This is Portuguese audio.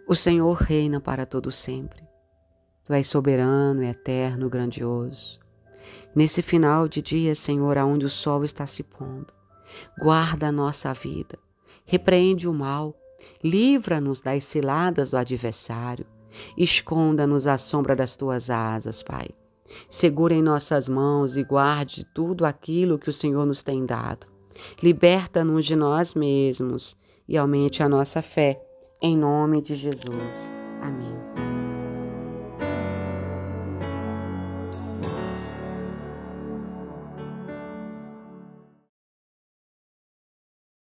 O Senhor reina para todo sempre. Tu és soberano, eterno, grandioso. Nesse final de dia, Senhor, aonde o sol está se pondo, guarda a nossa vida, repreende o mal, livra-nos das ciladas do adversário, esconda-nos à sombra das tuas asas, Pai. Segura em nossas mãos e guarde tudo aquilo que o Senhor nos tem dado. Liberta-nos de nós mesmos e aumente a nossa fé. Em nome de Jesus. Amém.